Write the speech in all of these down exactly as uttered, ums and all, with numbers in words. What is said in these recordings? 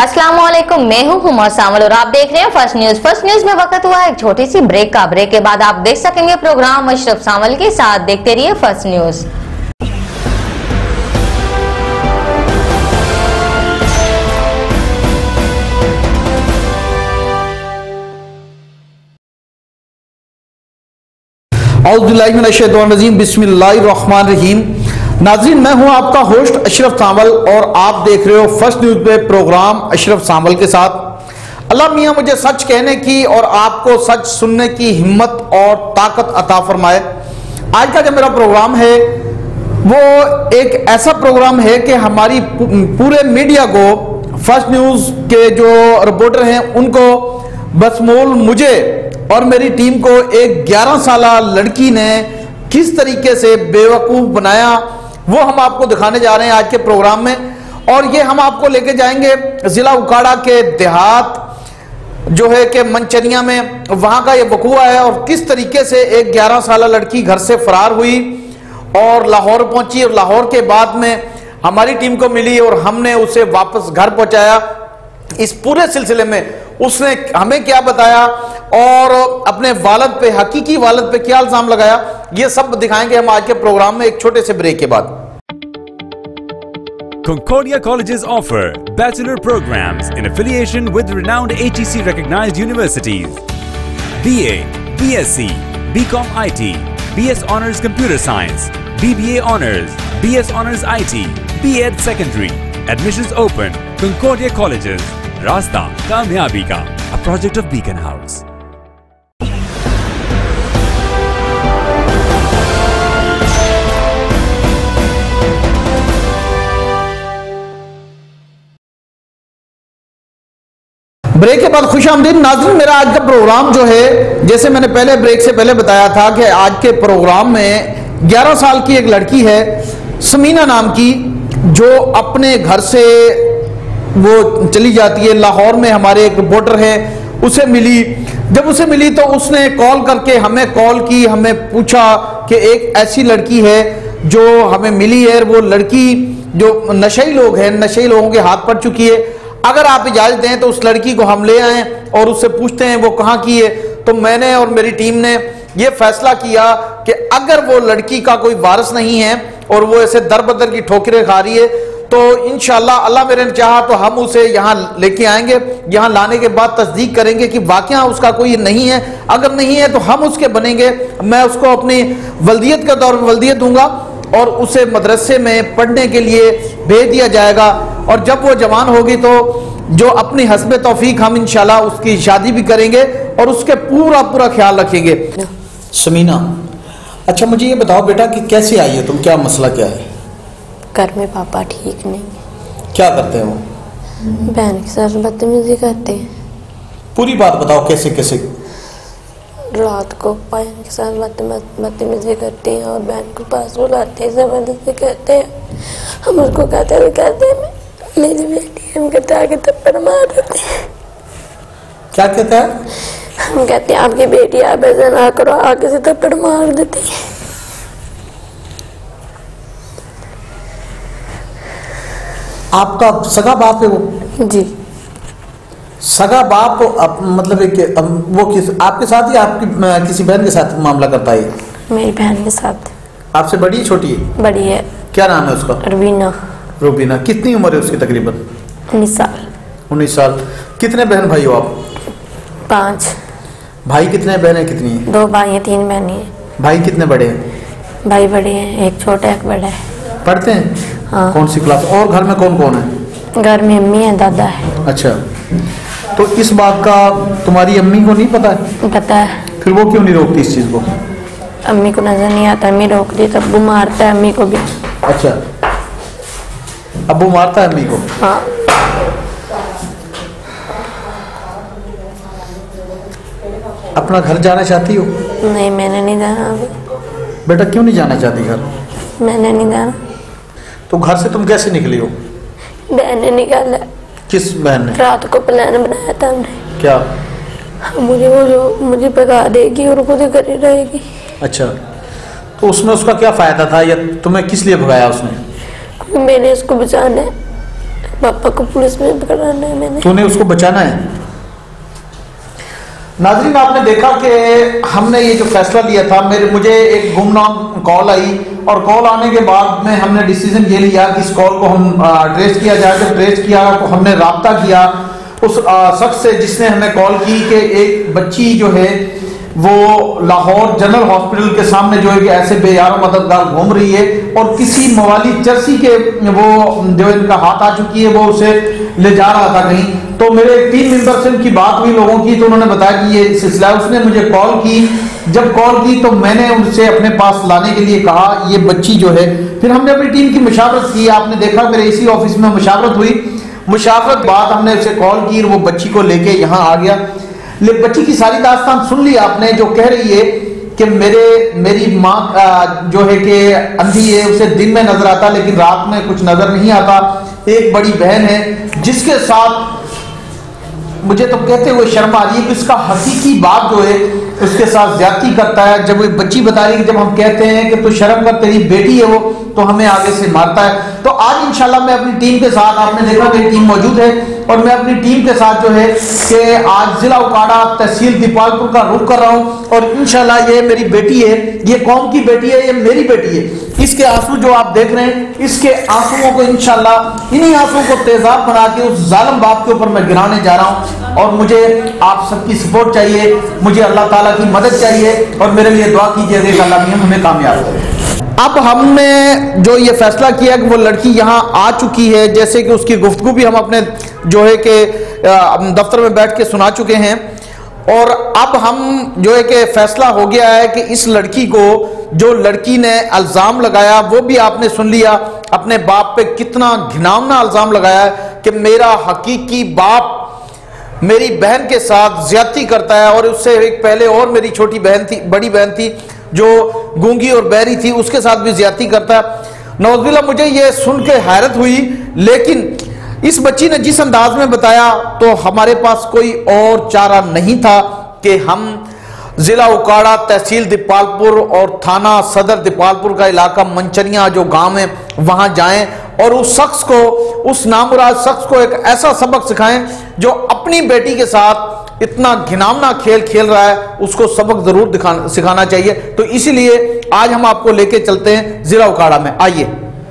अस्सलाम वालेकुम, मैं हूं हुमा सामल और आप देख रहे हैं फर्स्ट न्यूज। फर्स्ट न्यूज में वक्त हुआ एक छोटी सी ब्रेक का। ब्रेक के बाद आप देख सकेंगे प्रोग्राम अशरफ सामल के साथ। देखते रहिए फर्स्ट न्यूज। औज़ुबिल्लाहिमिनश्शैतानिर्रजीम, बिस्मिल्लाहिर्रहमानिर्रहीम। नाज़रीन, मैं हूं आपका होस्ट अशरफ सामल और आप देख रहे हो फर्स्ट न्यूज पे प्रोग्राम अशरफ सामल के साथ। अल्लाह मियाँ मुझे सच कहने की और आपको सच सुनने की हिम्मत और ताकत अता फरमाए। आज का जो मेरा प्रोग्राम है वो एक ऐसा प्रोग्राम है कि हमारी पूरे मीडिया को, फर्स्ट न्यूज के जो रिपोर्टर हैं उनको बशमूल मुझे और मेरी टीम को एक ग्यारह साला लड़की ने किस तरीके से बेवकूफ़ बनाया वो हम आपको दिखाने जा रहे हैं आज के प्रोग्राम में। और ये हम आपको लेके जाएंगे ज़िला उकाड़ा के देहात जो है कि मनचनिया में, वहाँ का ये वकूआ है और किस तरीके से एक ग्यारह साला लड़की घर से फरार हुई और लाहौर पहुंची और लाहौर के बाद में हमारी टीम को मिली और हमने उसे वापस घर पहुंचाया। इस पूरे सिलसिले में उसने हमें क्या बताया और अपने वालिद पे, हकीकी वालिद पे क्या इल्जाम लगाया, ये सब दिखाएंगे हम आज के प्रोग्राम में एक छोटे से ब्रेक के बाद। Concordia colleges offer bachelor programs in affiliation with renowned H E C recognized universities. B A, B S c, B Com I T, B S Honors Computer Science, B B A Honors, B S Honors I T, B Ed Secondary. Admissions open. Concordia colleges. रास्ता कामयाबी का, a project of Beacon House. Break के बाद खुशामदीद नाज़रीन। मेरा आज का programme जो है, जैसे मैंने पहले ब्रेक से पहले बताया था कि आज के प्रोग्राम में ग्यारह साल की एक लड़की है समीना नाम की, जो अपने घर से वो चली जाती है। लाहौर में हमारे एक रिपोर्टर हैं, उसे मिली। जब उसे मिली तो उसने कॉल करके हमें कॉल की, हमें पूछा कि एक ऐसी लड़की है जो हमें मिली है। वो लड़की जो नशेई लोग हैं, नशेई लोगों के हाथ पड़ चुकी है। अगर आप इजाज़त दें तो उस लड़की को हम ले आएँ और उससे पूछते हैं वो कहाँ की है। तो मैंने और मेरी टीम ने ये फैसला किया कि अगर वो लड़की का कोई वारिस नहीं है और वो ऐसे दर बदर की ठोकरें खा रही है तो इंशाल्लाह अल्लाह मेरे ने चाहा तो हम उसे यहाँ लेके आएंगे। यहाँ लाने के बाद तस्दीक करेंगे कि वाकया उसका कोई नहीं है। अगर नहीं है तो हम उसके बनेंगे। मैं उसको अपनी वल्दियत के तौर पर वल्दियत दूंगा और उसे मदरसे में पढ़ने के लिए भेज दिया जाएगा। और जब वो जवान होगी तो जो अपनी हस्ब तौफीक हम इंशाल्लाह उसकी शादी भी करेंगे और उसके पूरा पूरा ख्याल रखेंगे। समीना, अच्छा मुझे ये बताओ बेटा कि कैसे आई है तुम, क्या मसला क्या है? घर में पापा ठीक नहीं। क्या करते हैं वो? बहन के साथ बदतमीजी करते हैं। पूरी बात बताओ कैसे कैसे। रात को बहन के साथ बदतमीजी करते हैं और बहन को पास बुलाते हैं, जबरदस्ती कहते हैं। हम उसको कहते हैं कहते हैं मेरी बेटी, हम कहते हैं आगे थप्पड़ मार देते हैं। क्या कहता है? हम कहते हैं आपकी बेटी, आप ऐसा ना करो, आगे से थप्पड़ मार देते हैं। आपका सगा बाप है वो? जी सगा बाप। अब मतलब एक अब वो किस आपके साथ या आपकी किसी बहन के साथ मामला करता है? मेरी बहन के साथ। आपसे बड़ी है छोटी है? बड़ी है। क्या नाम है उसका? रुबीना। रुबीना। कितनी उम्र है उसकी तकरीबन? उन्नीस साल। उन्नीस साल। कितने बहन भाई हो आप? पाँच। भाई कितने, बहनें कितनी है? दो भाई हैं, तीन बहनें हैं। भाई कितने बड़े हैं? भाई बड़े हैं, एक छोटा एक बड़ा है। पढ़ते हैं? हाँ। कौन सी क्लास? और घर में कौन कौन है? घर में अम्मी है, दादा है। अच्छा, तो इस बात का तुम्हारी अम्मी को नहीं पता है? पता है। फिर वो क्यों नहीं रोकती इस चीज को? अम्मी को नजर नहीं आता, अम्मी रोक दी, तब वो मारता है अम्मी को भी। अच्छा, अब्बू मारता है अम्मी को? हाँ। अपना घर जाना चाहती हो? नहीं, मैंने नहीं जाना अभी। बेटा क्यों नहीं जाना चाहती घर? मैंने नहीं जाना। तो घर से तुम कैसे निकली हो? बहन ने निकाला। किस बहन ने? रात को प्लान बनाया था हमने। क्या? मुझे वो जो मुझे भगा देगी और खुद घर ही रहेगी। अच्छा, तो उसमें उसका क्या फायदा था या तुम्हें किस लिए भगाया उसने? मैंने उसको बचाना है। पापा को पुलिस में पकड़ाना है मैंने। तूने उसको बचाना है। नाज़रीन, आपने देखा कि हमने ये जो फैसला लिया था, मेरे मुझे एक गुमनाम कॉल आई और कॉल आने के बाद में हमने डिसीजन ये लिया कि इस कॉल को हम ट्रेस किया जाए। जब ट्रेस किया तो हमने राब्ता किया उस शख्स से जिसने हमें कॉल की कि एक बच्ची जो है वो लाहौर जनरल हॉस्पिटल के सामने जो है कि ऐसे बेयारो मददगार घूम रही है और किसी मवाली चर्सी के वो जो इनका हाथ आ चुकी है, वो उसे ले जा रहा था कहीं। तो मेरे टीम मेंबर से उनकी बात हुई लोगों की, तो उन्होंने बताया कि ये सिलसिला। उसने मुझे कॉल की, जब कॉल की तो मैंने उनसे अपने पास लाने के लिए कहा ये बच्ची जो है। फिर हमने अपनी टीम की मुशावरत की, आपने देखा मेरे इसी ऑफिस में मुशावरत हुई। मुशावरत बाद हमने उसे कॉल की, वो बच्ची को लेके यहाँ आ गया। ले बच्ची की सारी दास्तान सुन ली आपने, जो कह रही है कि मेरे मेरी माँ जो है कि अंधी है, उसे दिन में नजर आता लेकिन रात में कुछ नजर नहीं आता। एक बड़ी बहन है जिसके साथ मुझे तो कहते हुए शर्म आ रही है कि उसका हकीकी बाप जो है उसके साथ ज्यादती करता है। जब वो बच्ची बता रही है कि जब हम कहते हैं कि तू शर्म कर, तेरी बेटी है वो, तो हमें आगे से मारता है। तो आज इंशाल्लाह मैं अपनी टीम के साथ, आपने देखा मेरी टीम मौजूद है और मैं अपनी टीम के साथ जो है कि आज जिला उकाड़ा तहसील दीपालपुर का रुख कर रहा हूँ और इंशाल्लाह ये मेरी बेटी है, ये कौम की बेटी है, ये मेरी बेटी है। इसके आंसू जो आप देख रहे हैं, इसके आंसुओं को इंशाल्लाह इन्हीं आंसुओं को तेजाब बना के उस जालिम बाप के ऊपर मैं गिराने जा रहा हूँ और मुझे आप सबकी सपोर्ट चाहिए, मुझे अल्लाह ताला की मदद चाहिए और मेरे लिए दुआ कीजिए कि अल्लाह मियां हमें कामयाब करे। अब हमने जो ये फैसला किया कि वो लड़की यहाँ आ चुकी है, जैसे कि उसकी गुफ्तगू भी हम अपने जो है कि दफ्तर में बैठ के सुना चुके हैं और अब हम जो है कि फैसला हो गया है कि इस लड़की को, जो लड़की ने इल्ज़ाम लगाया वो भी आपने सुन लिया, अपने बाप पे कितना घिनौना इल्ज़ाम लगाया कि मेरा हकीकी बाप मेरी बहन के साथ ज्यादती करता है और उससे एक पहले और मेरी छोटी बहन थी, बड़ी बहन थी जो गूंगी और बहरी थी, उसके साथ भी ज्यादती करता है। नौज़बिल्लाह, मुझे ये सुन के हैरत हुई, लेकिन इस बच्ची ने जिस अंदाज में बताया तो हमारे पास कोई और चारा नहीं था कि हम जिला उकाड़ा तहसील दीपालपुर और थाना सदर दीपालपुर का इलाका मंचरिया जो गांव है वहां जाएं और उस शख्स को, उस नामुराद शख्स को एक ऐसा सबक सिखाएं जो अपनी बेटी के साथ इतना घिनौना खेल खेल रहा है, उसको सबक जरूर दिखाना सिखाना चाहिए। तो इसीलिए आज हम आपको लेके चलते हैं जिला उकाड़ा में, आइए।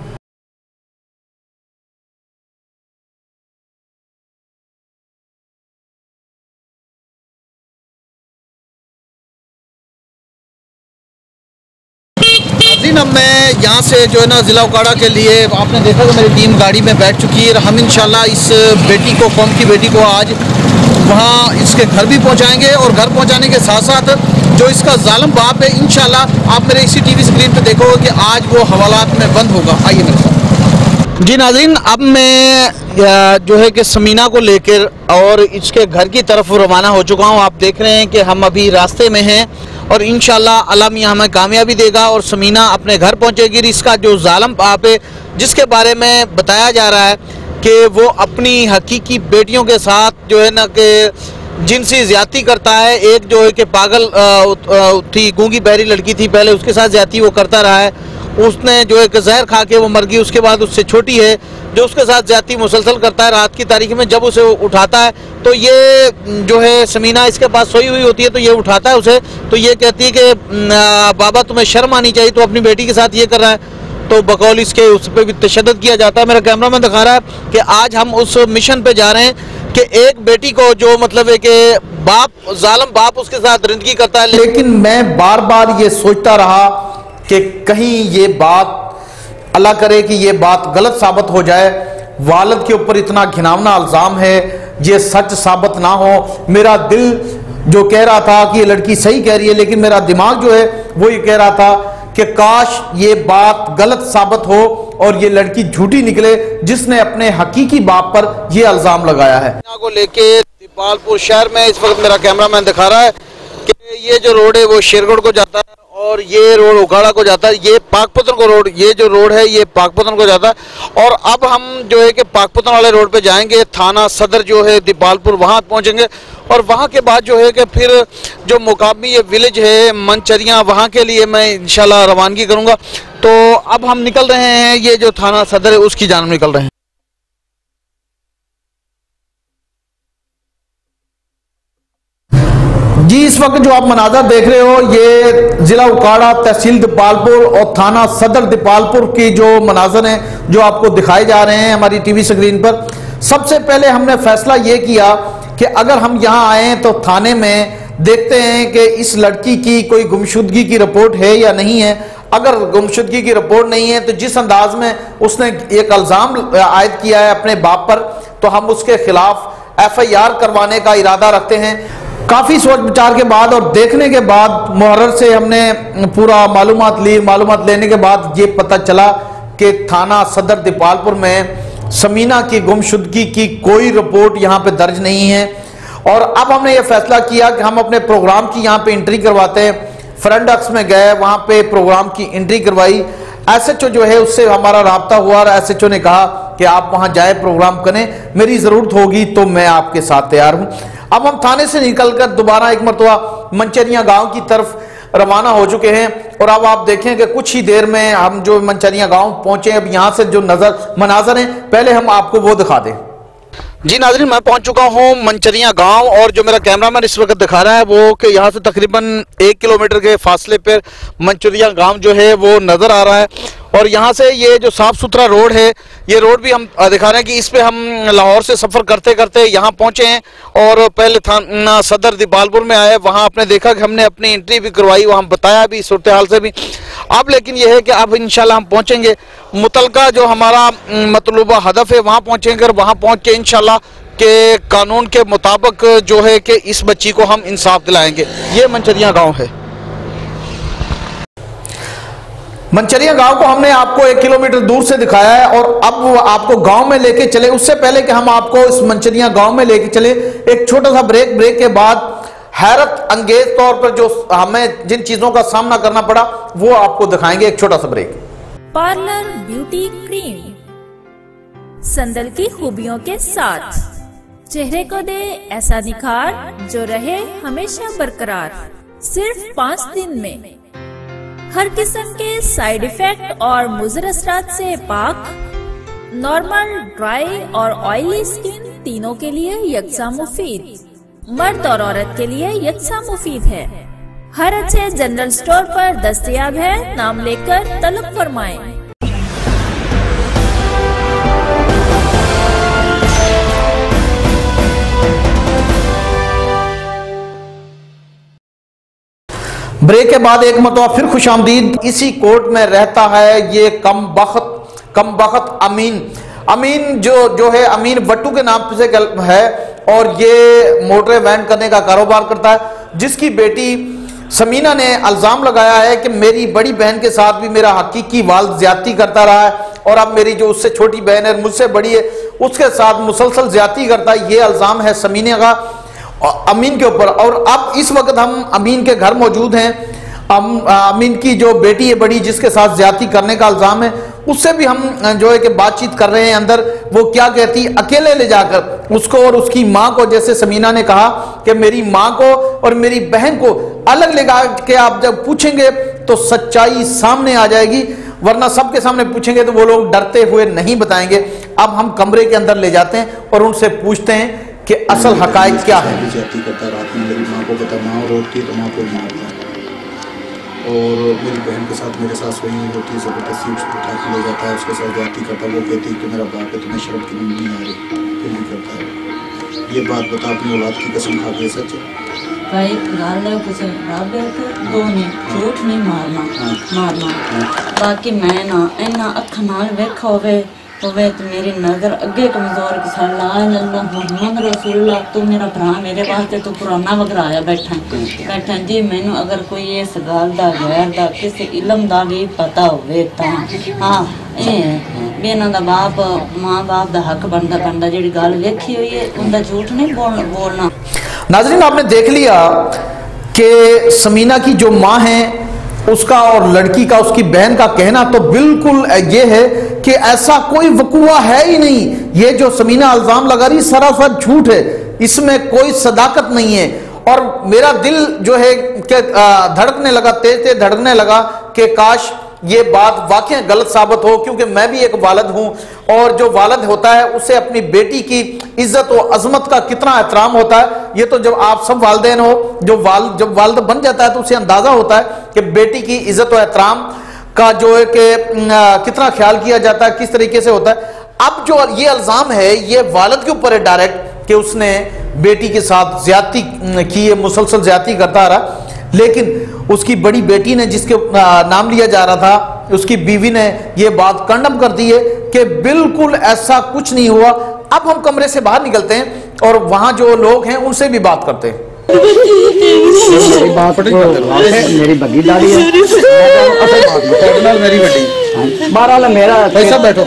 अब मैं यहाँ से जो है ना जिला उकाड़ा के लिए, आपने देखा कि मेरी टीम गाड़ी में बैठ चुकी है। हम इंशाल्लाह इस बेटी को, कौम की बेटी को आज वहाँ इसके घर भी पहुँचाएंगे और घर पहुँचाने के साथ साथ जो इसका जालिम बाप है, इंशाल्लाह आप मेरे इसी टीवी स्क्रीन पे देखोगे कि आज वो हवालात में बंद होगा। आइए मेरे साथ। जी नाज़रीन, अब मैं जो है कि समीना को लेकर और इसके घर की तरफ रवाना हो चुका हूँ। आप देख रहे हैं कि हम अभी रास्ते में हैं और इंशाल्लाह अल्लाह मियां हमें कामयाबी देगा और समीना अपने घर पहुंचेगी। इसका जो जालिम बाप है जिसके बारे में बताया जा रहा है कि वो अपनी हकीकी बेटियों के साथ जो है ना कि जिनसी ज्यादती करता है। एक जो है कि पागल थी, गूंगी बहरी लड़की थी, पहले उसके साथ ज्यादती वो करता रहा है। उसने जो है कि जहर खा के वो मर गई। उसके बाद उससे छोटी है जो उसके साथ ज्यादती मुसलसल करता है। रात की तारीख में जब उसे उठाता है तो ये जो है समीना इसके पास सोई हुई होती है, तो ये उठाता है उसे, तो ये कहती है कि बाबा तुम्हें शर्म आनी चाहिए, तो अपनी बेटी के साथ ये कर रहा है। तो बकौल इसके उस पर भी तशद्दुद किया जाता है। मेरा कैमरामैन दिखा रहा है कि आज हम उस मिशन पे जा रहे हैं कि एक बेटी को जो मतलब है कि बाप, जालिम बाप उसके साथ रिंदगी करता है। लेकिन मैं बार बार ये सोचता रहा कि कहीं ये बात, अल्लाह करे कि ये बात गलत साबित हो जाए, वालिद के ऊपर इतना घिनौना इल्ज़ाम है, ये सच साबित ना हो। मेरा दिल जो कह रहा था कि ये लड़की सही कह रही है, लेकिन मेरा दिमाग जो है वो ये कह रहा था कि काश ये बात गलत साबित हो और ये लड़की झूठी निकले जिसने अपने हकीकी बाप पर ये इल्ज़ाम लगाया है। को लेके दीपालपुर शहर में इस वक्त मेरा कैमरामैन दिखा रहा है कि ये जो रोड है वो शेरगढ़ को जाता है और ये रोड उकाड़ा को जाता है। ये पाकपुतन को रोड, ये जो रोड है ये पाकपुतन को जाता है। और अब हम जो है कि पाकपुतन वाले रोड पे जाएंगे, थाना सदर जो है दीपालपुर वहाँ पहुँचेंगे और वहाँ के बाद जो है कि फिर जो मुकामी ये विलेज है मंचरिया, वहाँ के लिए मैं इंशाल्लाह रवानगी करूँगा। तो अब हम निकल रहे हैं, ये जो थाना सदर है उसकी जानब निकल रहे हैं। جی اس وقت جو آپ مناظر دیکھ رہے ہو یہ ضلع اکاڑا تحصیل دیپالپور اور تھانہ صدر دیپالپور کی جو مناظر ہیں جو آپ کو دکھائے جا رہے ہیں ہماری ٹی وی سکرین پر. سب سے پہلے ہم نے فیصلہ یہ کیا کہ اگر ہم یہاں آئیں تو تھانے میں دیکھتے ہیں کہ اس لڑکی کی کوئی گمشدگی کی رپورٹ ہے یا نہیں ہے. اگر گمشدگی کی رپورٹ نہیں ہے تو جس انداز میں اس نے ایک الزام عائد کیا ہے اپنے باپ پر تو ہم اس کے خلاف ایف آئی آر کروانے کا ارادہ رکھتے ہیں. کافی سوچ بچار کے بعد اور دیکھنے کے بعد محرر سے ہم نے پورا معلومات لی. معلومات لینے کے بعد یہ پتہ چلا کہ تھانہ صدر دیپالپور میں سمینہ کی گمشدگی کی کوئی رپورٹ یہاں پہ درج نہیں ہے. اور اب ہم نے یہ فیصلہ کیا کہ ہم اپنے پروگرام کی یہاں پہ انٹری کرواتے ہیں. فرنٹ ڈیسک میں گئے, وہاں پہ پروگرام کی انٹری کروائی. ایس ایچ او جو ہے اس سے ہمارا رابطہ ہوا اور ایس ایچ او نے کہا کہ آپ وہاں جائیں پروگرام کریں, میری ضرورت ہوگی تو میں آپ کے ساتھ تیار ہوں. اب ہم تھانے سے نکل کر دوبارہ ایک مرتبہ منچریاں گاؤں کی طرف روانہ ہو چکے ہیں اور اب آپ دیکھیں کہ کچھ ہی دیر میں ہم جو منچریاں گاؤں پہنچے. اب یہاں سے جو نظر مناظر ہیں پہلے ہم آپ کو وہ دکھا دیں. جی ناظرین, میں پہنچ چکا ہوں منچریاں گاؤں اور جو میرا کیمرامین اس وقت دکھا رہا ہے وہ کہ یہاں سے تقریباً ایک کلومیٹر کے فاصلے پر منچریاں گاؤں جو ہے وہ نظر آ رہا ہے. اور یہاں سے یہ جو صاف ستھرا روڈ ہے یہ روڈ بھی ہم دکھا رہے ہیں کہ اس پہ ہم لاہور سے سفر کرتے کرتے یہاں پہنچے ہیں اور پہلے تھانہ صدر دیپالپور میں آئے. وہاں آپ نے دیکھا کہ ہم نے اپنی انٹری بھی کروائی, وہاں بتایا بھی صورتحال سے بھی. اب لیکن یہ ہے کہ اب انشاءاللہ ہم پہنچیں گے متعلقہ جو ہمارا مطلوبہ ہدف ہے وہاں پہنچیں گے اور وہاں پہنچ کے انشاءاللہ کہ قانون کے مطابق جو ہے کہ اس بچی کو ہم انصاف دلائیں گے. یہ منچریاں گاؤں ہے. منچریاں گاؤں کو ہم نے آپ کو ایک کلومیٹر دور سے دکھایا ہے اور اب وہ آپ کو گاؤں میں لے کے چلے. اس سے پہلے کہ ہم آپ کو اس منچریاں گاؤں میں لے کے چلے ایک چھوٹا سا بریک. بریک کے بعد حیرت انگیز طور پر جو ہمیں جن چیزوں کا سامنا کرنا پڑا وہ آپ کو دکھائیں گے. ایک چھوٹا سا break. Parlour beauty cream sandal کی خوبیوں کے ساتھ چہرے کو دے ایسا نکھار جو رہے ہمیشہ برقرار. صرف پانچ دن میں ہر قسم کے سائیڈ ایفیکٹ اور مضر اثرات سے پاک, نارمل, ڈرائی اور آئلی سکن تینوں کے لیے یکساں مفید. مرد اور عورت کے لیے یکساں مفید ہے. ہر اچھے جنرل سٹور پر دستیاب ہے. نام لے کر طلب فرمائیں. بریک کے بعد ایک مرتبہ پھر خوش آمدید. اسی کوٹ میں رہتا ہے یہ کم بخت کم بخت امین. امین جو جو ہے امین وٹو کے نام سے ہے اور یہ موٹر وین کرنے کا کاروبار کرتا ہے, جس کی بیٹی سمینہ نے الزام لگایا ہے کہ میری بڑی بہن کے ساتھ بھی میرا حقیقی والد زیادتی کرتا رہا ہے اور اب میری جو اس سے چھوٹی بہن ہے مجھ سے بڑی ہے اس کے ساتھ مسلسل زیادتی کرتا ہے. یہ الزام ہے سمینہ کا امین کے اوپر. اور اب اس وقت ہم امین کے گھر موجود ہیں. امین کی جو بیٹی ہے بڑی جس کے ساتھ زیادتی کرنے کا الزام ہے اس سے بھی ہم جو ہے کہ بات چیت کر رہے ہیں اندر. وہ کیا کہتی اکیلے لے جا کر اس کو اور اس کی ماں کو, جیسے سمینہ نے کہا کہ میری ماں کو اور میری بہن کو الگ لگا کے آپ جب پوچھیں گے تو سچائی سامنے آ جائے گی, ورنہ سب کے سامنے پوچھیں گے تو وہ لوگ ڈرتے ہوئے نہیں بتائیں گے. اب ہم کمرے کے اندر لے جاتے ہیں اور ان سے پوچھتے ہیں کہ اصل حقائق کیا ہے. کرتا رات میں میری ماں کو بتا ماں روتی تو ماں کو مارتا اور میری بہن کے ساتھ میرے ساتھ سوئی ہوتی ہے, زبردستی اس کو اٹھا کے لے جاتا ہے, اس کے ساتھ جاتی کرتا. وہ کہتی ہے کہ میرا باپ ہے تمہیں شرم کی نہیں آ رہی, پھر بھی کرتا ہے. یہ بات بتا اپنی اولاد کی قسم کھا کے سچ بھائی گل ہے کسی رب دو نہیں جھوٹ نہیں مارنا مارنا. باقی میں نا اینا اکھاں نال ویکھا ہوئے ہوئے تو میری نظر اگے کمزور کسا لا الہ اللہ محمد رسول اللہ تو میرا بھرا میرے واسطے تو پرانا وگرایا بیٹھا بیٹھا جی مینوں اگر کوئی اس گل دا غیر دا کسی علم دا بھی پتہ ہوئے تا ہاں بھی انہاں دا باپ ماں باپ دا حق بندا بندا جڑی گل ویکھی ہوئی ہے ان دا جھوٹ نہیں بولنا. ناظرین آپ نے دیکھ لیا کہ سمینہ کی جو ماں ہیں اس کا اور لڑکی کا اس کی بہن کا کہنا تو بالکل یہ ہے کہ ایسا کوئی وقوع ہے ہی نہیں. یہ جو سمینہ الزام لگا رہی سراسر جھوٹ ہے, اس میں کوئی صداقت نہیں ہے. اور میرا دل جو ہے کہ دھڑکنے لگا, تیز تیز دھڑکنے لگا کہ کاش یہ بات واقعی غلط ثابت ہو, کیونکہ میں بھی ایک والد ہوں اور جو والد ہوتا ہے اسے اپنی بیٹی کی عزت و عظمت کا کتنا احترام ہوتا ہے. یہ تو جب آپ سب والدین ہو، جو والد جب والد بن جاتا ہے تو اسے اندازہ ہوتا ہے کہ بیٹی کی عزت و احترام کا جو ہے کہ کتنا خیال کیا جاتا ہے، کس طریقے سے ہوتا ہے۔ اب جو یہ الزام ہے یہ والد کے اوپر ہے ڈائریکٹ کہ اس نے بیٹی کے ساتھ زیادتی کی ہے، مسلسل زیادتی کرتا رہا، لیکن اس کی بڑی بیٹی نے جس کے نام لیا جا رہا تھا، اس کی بیوی نے یہ بات کنڈم کر دی ہے کہ بالکل ایسا کچھ نہیں ہوا۔ اب ہم کمرے سے باہر نکلتے ہیں اور وہاں جو لوگ ہیں ان سے بھی بات کرتے ہیں۔ میری بات میری بگی داری ہے، میری بڑی بہرحال میرا ایسا بیٹھو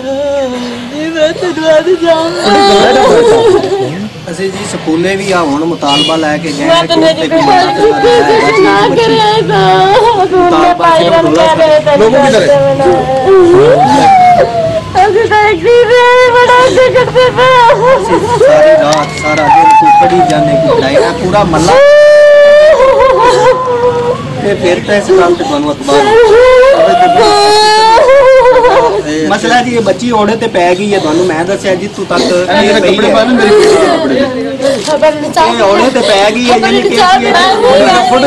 ਅਸੀਂ ਜੀ ਸਕੂਲੇ ਵੀ ਆ ਹੁਣ ਮੁਤਾਲਬਾ ਲੈ ਕੇ ਗਏ ਮੈਂ ਤਾਂ ਮੇਰੀ ਬੇਟੀ ਨਾ ਕਰਿਆ ਤਾਂ ਲੋਗੋਂ की तरह ਅਸੀਂ ਤਾਂ ਇੱਕ ਦਿਨ ਬੜਾ ਅੱਗੇ ਕਰਦੇ ਪਏ ਸਾਰੀ ਰਾਤ ਸਾਰਾ ਦਿਨ ਕੋਈ ਪੜੀ ਜਾਣੇ ਕੋਈ ਲਾਇਆ ਪੂਰਾ ਮੱਲਾ ਤੇ ਫਿਰ ਤਾਂ ਇਸ ਕੰਮ ਤੇ ਤੁਹਾਨੂੰ ਅਖਬਾਰ ਮਸਲਾ ਜੀ ਇਹ ਬੱਚੀ ਔੜੇ ਤੇ ਪੈ ਗਈ ਹੈ, ਤੁਹਾਨੂੰ ਮੈਂ ਦੱਸਿਆ ਜੀ ਤੂੰ ਤੱਕ ਇਹ ਕੱਪੜੇ ਪਾ ਲੈ ਮੇਰੇ ਕੱਪੜੇ ਇਹ ਔੜੇ ਤੇ ਪੈ ਗਈ ਹੈ ਯਾਨੀ ਕਿ ਫੋਟੋ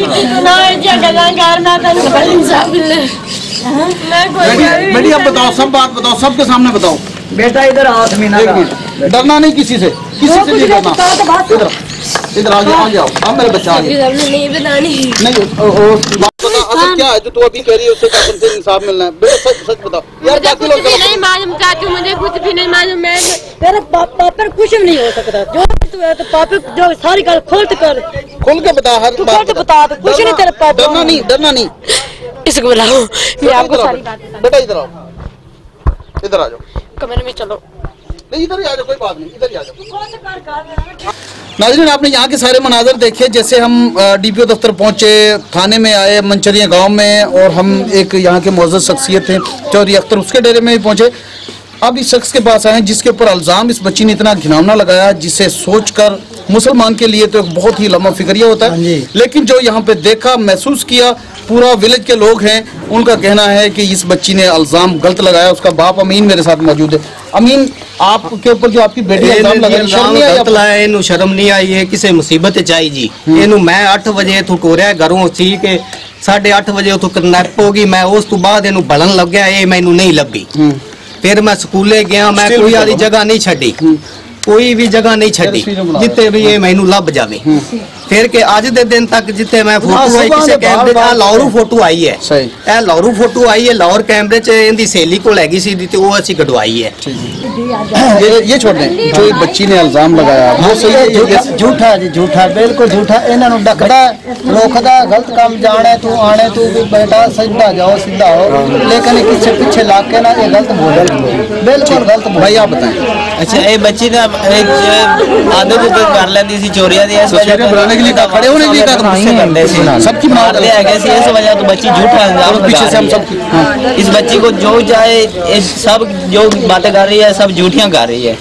ਨਾ ਜਗ੍ਹਾ ਕਰਨਾ ਤੈਨੂੰ ਬੜੀ ਇਨਸਾਫ ਮਿਲੇ ਮੈਂ ਕੋਈ बेटी अब बताओ, सब बात बताओ, सबके सामने बताओ। बेटा इधर आओ समीना, डरना नहीं किसी से, किसी से नहीं डरना। इधर इधर आ जाओ, आ जाओ, अब मेरे बच्चा आ गया। नहीं बतानी नहीं बात बता, असल क्या है जो तू अभी कह रही है उससे क्या तुमसे इंसाफ मिलना है? बेटा सच सच बताओ यार, मुझे कुछ भी नहीं मालूम चाचू, मुझे कुछ भी नहीं मालूम। मैं तेरे पापा पर कुछ भी नहीं हो सकता, जो तू है तो पापा जो सारी गल खोल कर खोल के बता, हर बात बता दे, कुछ नहीं तेरे पापा। डरना नहीं, डरना नहीं। इसको बुलाओ, मैं आपको सारी बात बता। बेटा इधर आओ, इधर आ जाओ, कमरे में चलो। नहीं इधर ही आ जाओ, कोई बात नहीं, इधर ही आ जाओ। नाज़रीन, आपने यहाँ के सारे मनाजर देखे, जैसे हम डीपीओ दफ्तर पहुँचे, थाने में आए, मंचरिया गांव में, और हम एक यहाँ के मुअज़्ज़ज़ शख्सियत हैं चौधरी अख्तर, उसके डेरे में भी पहुँचे। अब इस शख्स के पास आए जिसके ऊपर इल्ज़ाम इस बच्ची ने इतना घिनौना लगाया, जिसे सोचकर मुसलमान के लिए तो एक बहुत ही लम्हा फिक्रिया होता है, लेकिन जो यहाँ पे देखा, महसूस किया, पूरा विलेज के लोग हैं, उनका कहना है कि इस बच्ची ने इल्ज़ाम गलत लगाया। उसका बाप अमीन मेरे साथ मौजूद है। अमीन, आपके ऊपर जो आपकी बेटी इल्ज़ाम लगाया, शर्म नहीं आई? गलत लाया, इन्हू शर्म नहीं आई है, किसी मुसीबत च आई जी। इन्हू मैं अठ बजे इथों टोरिया घरों सी के साढ़े अठ बजे उतो किडनैप हो गई। मैं उस तो बाद इन्हू बलन लग गया, ये मैनू नहीं लभी। फिर मैं स्कूले गया, मैं कोई आली जगह नहीं छड़ी, कोई भी जगह नहीं छड़ी जिते भी ये मैनू लभ जावे। फिर के अज दे दिन तक जिते मैं फोटो आई किसी कैमरे च लाहौरू फोटो आई है, ए लाहौरू फोटो आई है, लाहौर कैमरे च इहदी सहेली कोल हैगी सी ते ओह असीं कढवाई है। ये ये छोड़ दें, जो ये बच्ची ने इल्ज़ाम लगाया वो सही है? झूठा जी, झूठा, बिल्कुल झूठा। इन्हां नूं डकदा रोकदा, गलत काम जाने तू आने तू भी बेटा सीधा जाओ, सीधा हो, लेकिन किसी पीछे लाग के ना ये गलत बोल, बिल्कुल गलत। भाई आप बताएं। अच्छा, ये बच्ची ना आदत कर लेंदी सी चोरियां दी, इस वजह बनाने के लिए का खड़े होने के लिए का सबकी मारते हैं इस वजह तो बच्ची झूठा इल्जाम पीछे से हम सब इस बच्ची को जो चाहे सब जो बातें कर रही है सब झूठियां कर रही है।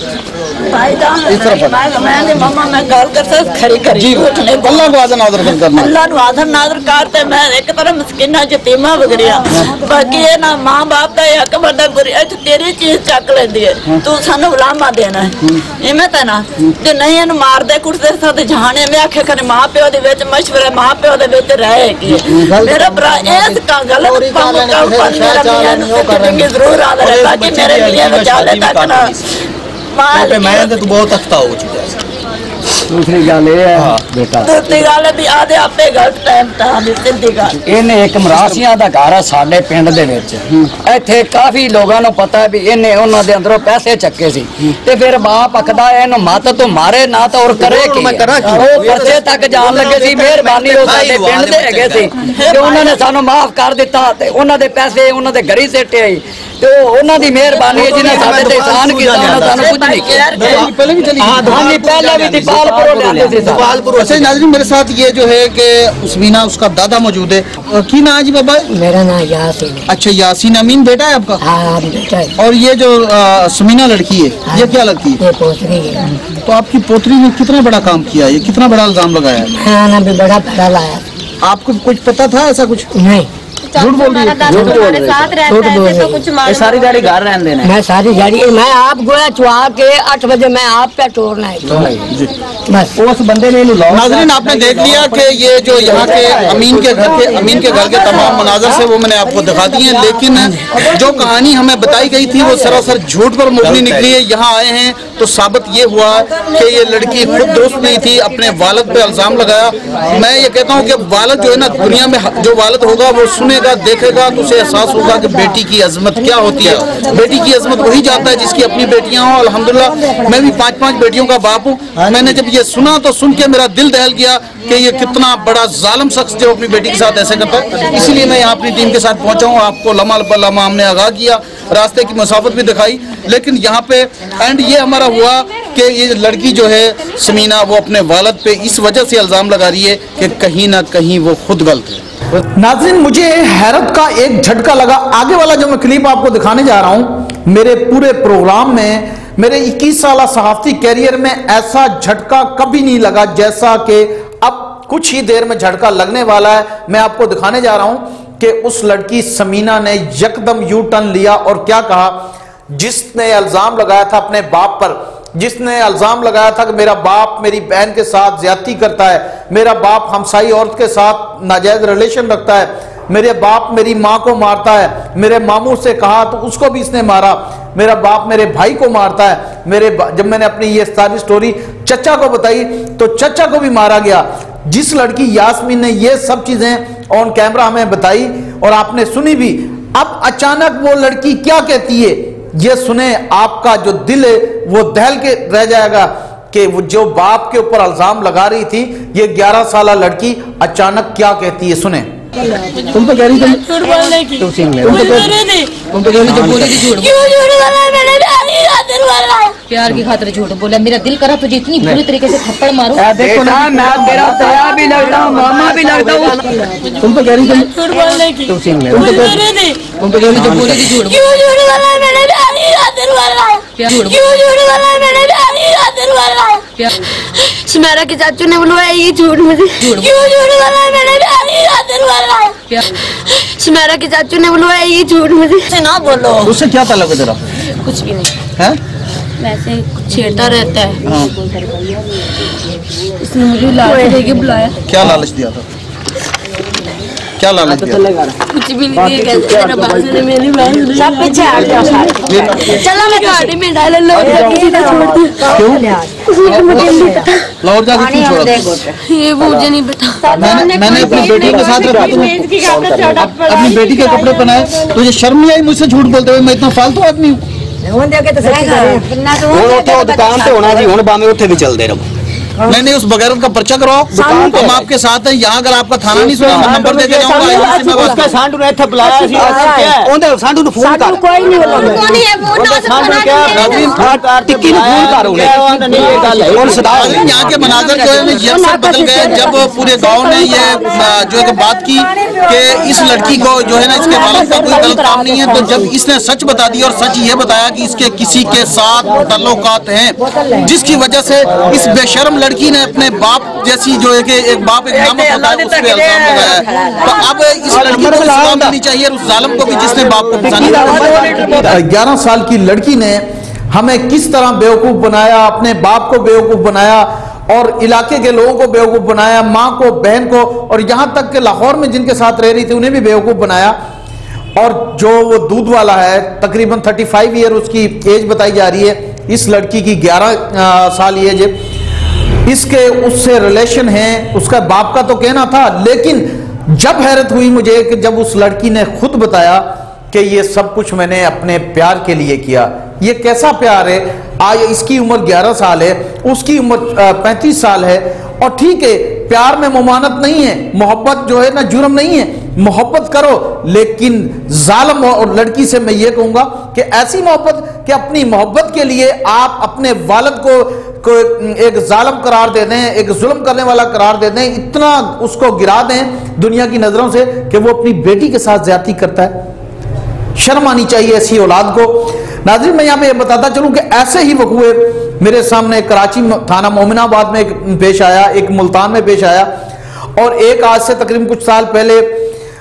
अल्लाह को आदर नादर करना, अल्लाह को आदर नादर करते। मैं एक तरह मस्किना यतीमा वगरिया, बाकी ये ना मां बाप का हक बनदा बुरी तेरी चीज चक लेंदी है, तू सानू उलामा देना है इवें ता ना जे नहीं इहनू मारदे कुटदे साथ जाने में आखे करे मां प्यो दे विच मशवरा मां प्यो दे विच रहे की मेरा भरा इस का गलत काम कर मेरा मियां जरूर आदर है, बाकी मेरे मियां विचाले तक ना मैं तो तू बहुत अख्ता हो चुका है। दूसरी गल ये है बेटा, दूसरी गल भी आदे आपे गलत टाइम ता सिद्धी गल इन्हें एक मरासियां दा घर है साडे पिंड दे विच, इत्थे काफी लोगां नूं पता है भी इन्हें उन्हां दे अंदरों पैसे चक्के सी ते फिर बाप आखदा इहनूं मत तो मारे ना तो और करे की, ओ पर्चे तक जान लगे सी। मेहरबानी ओ साडे पिंड दे हैगे सी ते उन्हां ने सानूं माफ कर दित्ता ते उन्हां दे पैसे उन्हां दे घरी सिੱਟੇ आई तो उन्हां दी मेहरबानी है जिन्हें साडे ते एहसान कीता उन्हां सानूं कुछ नहीं किया। पहले भी चली हां धानी पहले भी दीपालपुर लांदे सी दीपालपुर। अच्छा नाज़रीन, मेरे साथ ये जो है कि उस्मीना उसका दादा मौजूद है। की नाम जी बाबा? मेरा नाम यासीन। अच्छा यासीन, अमीन बेटा है आपका? हाँ बेटा है। और ये जो सुमीना लड़की है, हाँ, ये क्या लगती है? ये पोतरी है। तो आपकी पोतरी ने कितना बड़ा काम किया, ये कितना बड़ा इल्जाम लगाया है? हाँ ना भी बड़ा बड़ा लाया। आपको कुछ पता था ऐसा कुछ? नहीं। झूठ बोल रही है, झूठ बोल रही है। सारी गाड़ी घर रहने देना, मैं सारी गाड़ी मैं आप गोया चुहा के आठ बजे मैं आप पे तोड़ना है बस। उस बंदे ने नाज़रीन आपने देख लिया कि ये जो यहाँ के अमीन के घर के अमीन के घर के तमाम मनाजर से वो मैंने आपको दिखा दिए, लेकिन जो कहानी हमें बताई गई थी वो सरासर झूठ पर मुबनी निकली है। यहाँ आए हैं तो साबित ये हुआ कि ये लड़की खुद दुरुस्त नहीं थी, अपने वालिद पे इल्जाम लगाया। मैं ये कहता हूँ कि वालिद जो है ना, दुनिया में जो वालिद होगा वो सुनेगा देखेगा तो उसे एहसास होगा कि बेटी की अजमत क्या होती है। बेटी की अजमत वही जानता है जिसकी अपनी बेटियां हों। अल्हम्दुलिल्लाह मैं भी पांच पांच बेटियों का बाप हूँ। मैंने जब ये सुना तो सुन के मेरा दिल दहल गया कि ये कितना बड़ा जालिम शख्स जो अपनी बेटी के साथ ऐसे करता है। इसीलिए मैं यहाँ अपनी टीम के साथ पहुंचा हूँ, आपको लम्हा ब लम्हा हमने आगाह किया, रास्ते की मुसाफत भी दिखाई, लेकिन यहाँ पे एंड ये हमारा हुआ कि ये लड़की जो है समीना वो अपने वालिद पे इस वजह से इल्जाम लगा रही है कि कहीं ना कहीं वो खुद गलत है। नाज़रीन मुझे हैरत का एक झटका लगा। आगे वाला जो मैं क्लिप आपको दिखाने जा रहा हूँ, मेरे पूरे प्रोग्राम में मेरे इक्कीस साल सहाफ़ती कैरियर में ऐसा झटका कभी नहीं लगा जैसा कि अब कुछ ही देर में झटका लगने वाला है। मैं आपको दिखाने जा रहा हूं कि उस लड़की समीना ने यकदम यू टर्न लिया और क्या कहा। जिसने इल्जाम लगाया था अपने बाप पर, जिसने इल्जाम लगाया था कि मेरा बाप मेरी बहन के साथ ज्यादती करता है, मेरा बाप हमसाई औरत के साथ नाजायज रिलेशन रखता है, मेरे बाप मेरी माँ को मारता है, मेरे मामू से कहा तो उसको भी इसने मारा, मेरा बाप मेरे भाई को मारता है, मेरे जब मैंने अपनी ये सारी स्टोरी चचा को बताई तो चचा को भी मारा गया। जिस लड़की यास्मीन ने ये सब चीजें ऑन कैमरा हमें बताई और आपने सुनी भी, अब अचानक वो लड़की क्या कहती है ये सुने, आपका जो दिल है वो दहल के रह जाएगा कि वो जो बाप के ऊपर इल्जाम लगा रही थी ये ग्यारह साल लड़की अचानक क्या कहती है, सुने। तुम तो कह रही थी झूठ बोलने की, तुम तो कह रही थी तुम तो कह रही थी बोली थी झूठ, क्यों झूठ बोला? मैंने प्यार की खातिर बोला है, प्यार की खातिर झूठ बोला। मेरा दिल करा तुझे इतनी बुरी तरीके से थप्पड़ मारूं। देखो ना मैं तेरा ताया भी लगता हूँ, मामा भी लगता हूँ। तुम तो कह रही थी झूठ बोलने की, तुम तो कह रही थी तुम तो कह रही थी बोली थी झूठ, क्यों झूठ बोला? मैंने प्यार की खातिर बोला है, क्यों झूठ बोला? मैंने प्यार की खातिर बोला है। सुमेरा के चाचू ने बुलवाया ये झूठ मुझे, क्यों झूठ बोला? मैंने प्यार की खातिर बोला है। सुमेरा के चाचू ने बुलवाया ये झूठ मुझे, ना बोलो। उससे क्या ताल्लुक है तेरा? कुछ भी नहीं है, वैसे छेड़ता रहता है। हाँ। उसने मुझे लालच देके बुलाया। क्या लालच दिया था? क्या लालच दिया? कुछ भी नहीं दिया, कहते तेरा बात ने मेरी बात सब पीछे हट जाओ सारे, चलो मैं गाड़ी में डाल लो, किसी ने छोड़ दिया। क्यों? मुझे नहीं पता। लाहौर जाके क्यों छोड़ा? ये मुझे नहीं पता। मैंने मैंने अपनी बेटी के साथ रखा, अपनी बेटी के कपड़े पहनाए, तुझे शर्म नहीं आई मुझसे झूठ बोलते हुए? मैं इतना फालतू आदमी हूँ? दुकान पे होना जी, हुण बामे उत्थे भी चलते रहो। मैंने उस बगैरत का पर्चा करवाओ, हम आपके साथ हैं। यहाँ अगर आपका थाना नहीं सुना मैं नंबर दे के जाऊंगा। उसका सांडू ने इत्थे बुलाया सी, ओंदे सांडू ਨੂੰ ਫੋਨ ਕਰ, कोई नहीं बोला, कौन है वो? ना सांडू क्या टिक्की ਨੂੰ ਫੋਨ ਕਰ ਉਹਨੇ ਇਹ ਗੱਲ है। और सदा यहाँ के मनाजर जो है ये सब बदल गए जब पूरे गांव ने ये जो है बात की कि इस लड़की को जो है ना इसके वालिद का कोई गलत काम नहीं है। तो जब इसने सच बता दिया और सच ये बताया कि इसके किसी के साथ ताल्लुकात हैं, जिसकी वजह से इस बेशर्म लड़की ने अपने बाप जैसी जो है कि एक बाप एक नामक होता है उस पे इल्जाम लगाया है। तो अब इस लड़की को सजा मिलनी चाहिए और उस जालिम को भी जिसने बाप को फंसाया। ग्यारह साल की लड़की ने हमें किस तरह बेवकूफ बनाया, अपने बाप को बेवकूफ बनाया और इलाके के लोगों को बेवकूफ बनाया, माँ को, बहन को, और यहाँ तक कि लाहौर में जिनके साथ रह रही थी उन्हें भी बेवकूफ बनाया। और जो वो दूध वाला है तकरीबन पैंतीस ईयर उसकी एज बताई जा रही है, इस लड़की की ग्यारह साल एज है, इसके उससे रिलेशन है, उसका बाप का तो कहना था। लेकिन जब हैरत हुई मुझे कि जब उस लड़की ने खुद बताया कि ये सब कुछ मैंने अपने प्यार के लिए किया। ये कैसा प्यार है? आज इसकी उम्र ग्यारह साल है, उसकी उम्र पैंतीस साल है, और ठीक है प्यार में मुमानत नहीं है, मोहब्बत जो है ना जुर्म नहीं है, मोहब्बत करो, लेकिन जालिम और लड़की से मैं ये कहूंगा कि ऐसी मोहब्बत कि अपनी मोहब्बत के लिए आप अपने वालिद को, को एक जालिम करार दे दें, एक जुल्म करने वाला करार दे दें, इतना उसको गिरा दें दुनिया की नजरों से कि वो अपनी बेटी के साथ ज्यादती करता है। शर्म आनी चाहिए ऐसी औलाद को। नाज़रीन मैं यहाँ पे बताता चलूं कि ऐसे ही वक़ूए मेरे सामने कराची थाना मोमिनाबाद में पेश आया, एक मुल्तान में पेश आया, और एक आज से तकरीबन कुछ साल पहले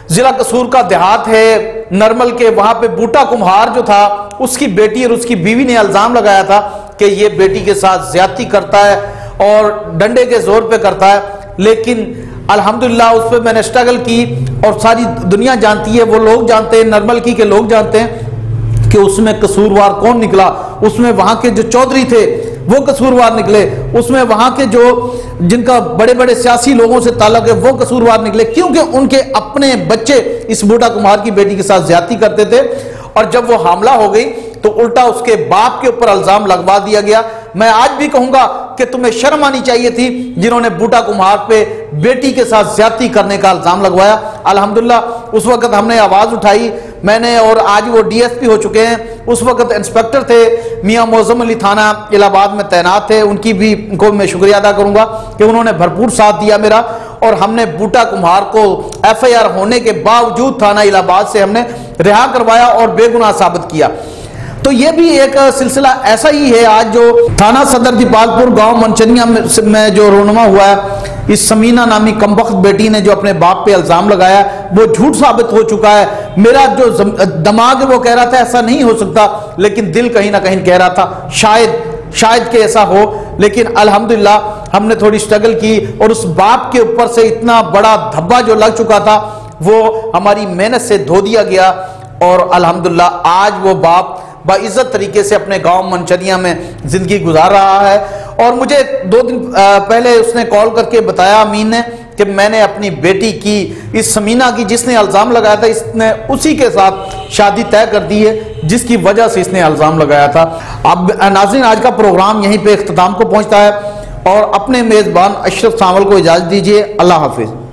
ضلع قصور کا دیہات ہے نرمل کے، وہاں پہ بوٹا کمہار جو تھا اس کی بیٹی اور اس کی بیوی نے الزام لگایا تھا کہ یہ بیٹی کے ساتھ زیادتی کرتا ہے اور ڈنڈے کے زور پہ کرتا ہے، لیکن الحمدللہ اس پہ میں نے سٹرگل کی اور ساری دنیا جانتی ہے، وہ لوگ جانتے ہیں، نرمل کی کے لوگ جانتے ہیں کہ اس میں قصوروار کون نکلا۔ اس میں وہاں کے جو چودھری تھے وہ قصوروار نکلے، اس میں وہاں کے جو جن کا بڑے بڑے سیاسی لوگوں سے تعلق ہے وہ قصوروار نکلے، کیونکہ ان کے اپنے بچے اس بوٹا کمہار کی بیٹی کے ساتھ زیادتی کرتے تھے، اور جب وہ حاملہ ہو گئی تو الٹا اس کے باپ کے اوپر الزام لگوا دیا گیا۔ میں آج بھی کہوں گا کہ تمہیں شرم آنی چاہیے تھی جنہوں نے بوٹا کمہار پہ بیٹی کے ساتھ زیادتی کرنے کا الزام لگوایا۔ الحمدللہ اس وقت ہم نے آواز اٹھائی، میں نے، اور آج وہ ڈی ایس پی ہو چکے ہیں، اس وقت انسپیکٹر تھے میاں معظم علی تھانہ الہ آباد میں تعینات تھے، ان کی بھی کو میں شکریہ ادا کروں گا کہ انہوں نے بھرپور ساتھ دیا میرا، اور ہم نے بوٹا کمہار کو ایف آئی آر ہونے کے باوجود تھانہ الہ آباد سے ہم نے رہا کروایا اور بے گناہ ثابت کیا۔ تو یہ بھی ایک سلسلہ ایسا ہی ہے آج جو تھانہ صدر دیپال پور گاؤں منچنیا میں جو رونما ہوا ہے، اس سمینہ نامی کمبخت بیٹی نے جو اپنے باپ پہ الزام لگایا وہ جھوٹ ثابت ہو چکا ہے۔ میرا جو دماغ ہے وہ کہہ رہا تھا ایسا نہیں ہو سکتا، لیکن دل کہیں نہ کہیں کہہ رہا تھا شاید شاید کہ ایسا ہو، لیکن الحمدللہ ہم نے تھوڑی سٹرگل کی اور اس باپ کے اوپر سے اتنا بڑا دھبا جو لگ چکا تھا وہ ہماری محنت سے دھو دیا گیا، اور الحمدللہ آج وہ باپ باعزت طریقے سے اپنے گاؤں منچنیا میں زندگی گزار رہا ہے۔ اور مجھے دو دن پہلے اس نے کال کر کے بتایا امین نے کہ میں نے اپنی بیٹی کی اس سمینہ کی جس نے الزام لگایا تھا، اس نے اسی کے ساتھ شادی طے کر دی ہے جس کی وجہ سے اس نے الزام لگایا تھا۔ اب ناظرین آج کا پروگرام یہیں پہ اختتام کو پہنچتا ہے، اور اپنے میزبان اشرف سانول کو اجازت دیجیے۔ اللہ حافظ۔